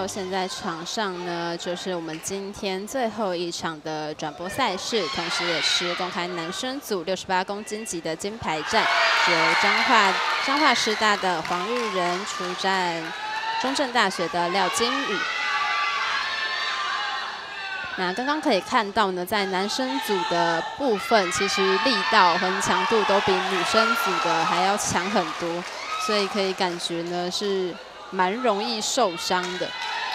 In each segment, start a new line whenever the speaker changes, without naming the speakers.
候，现在场上呢就是我们今天最后一场的转播赛事，同时也是公开男生组68公斤级的金牌战，由彰化师大的黄玉仁出战中正大学的廖金宇。那刚刚可以看到呢，在男生组的部分，其实力道和强度都比女生组的还要强很多，所以可以感觉呢是蛮容易受伤的。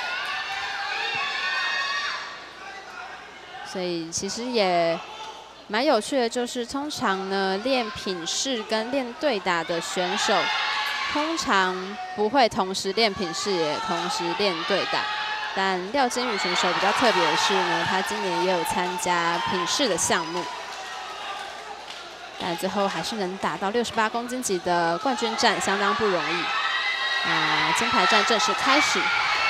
所以其实也蛮有趣的，就是通常呢练品势跟练对打的选手，通常不会同时练品势也同时练对打。但廖金宇选手比较特别的是呢，他今年也有参加品势的项目，但最后还是能打到68公斤级的冠军战，相当不容易。那金牌战正式开始。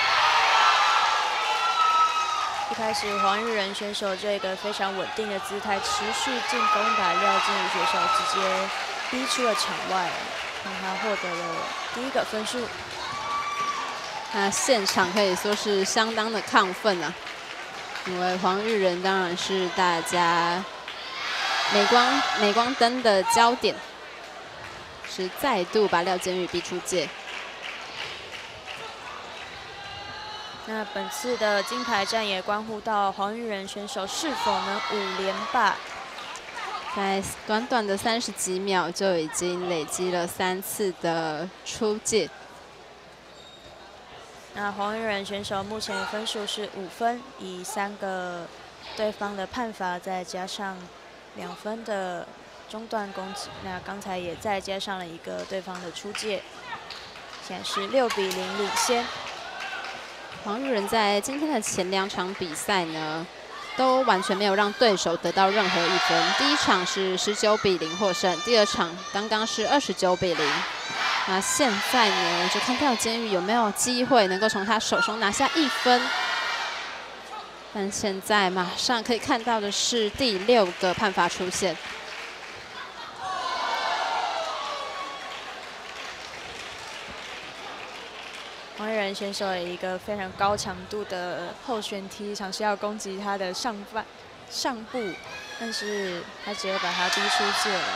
一开始黄玉仁选手这个非常稳定的姿态，持续进攻，把廖金宇选手直接逼出了场外，让他获得了第1个分数。
那现场可以说是相当的亢奋啊，因为黄玉仁当然是大家镁光灯的焦点，是再度把廖金宇逼出界。
那本次的金牌战也关乎到黄玉仁选手是否能5连霸。
在短短的30几秒就已经累积了3次的出界。
那黄玉仁选手目前分数是5分，以3个对方的判罚，再加上2分的中断攻击，那刚才也再加上了1个对方的出界，现在是6比0领先。
黄玉仁在今天的前2场比赛呢，都完全没有让对手得到任何1分。第1场是19比0获胜，第2场刚刚是29比0。那现在呢，就看廖金宇有没有机会能够从他手中拿下1分。但现在马上可以看到的是第6个判罚出现。
黄玉仁选手有一个非常高强度的后旋踢，尝试要攻击他的上部，但是他直接把他逼出界了。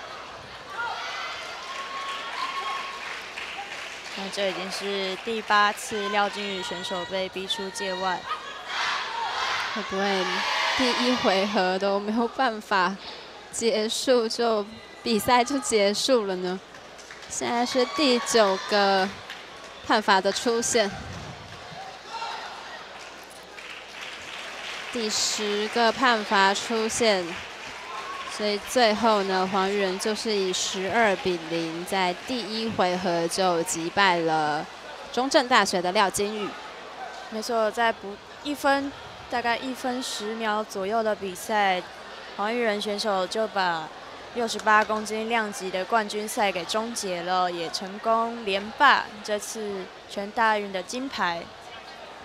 那这已经是第8次廖金宇选手被逼出界外，
会不会第1回合都没有办法结束，就比赛就结束了呢？现在是第9个判罚的出现，第10个判罚出现。所以最后呢，黄玉仁就是以12比0，在第1回合就击败了中正大学的廖金宇。
没错，在大概1分10秒左右的比赛，黄玉仁选手就把68公斤量级的冠军赛给终结了，也成功连霸这次全大运的金牌。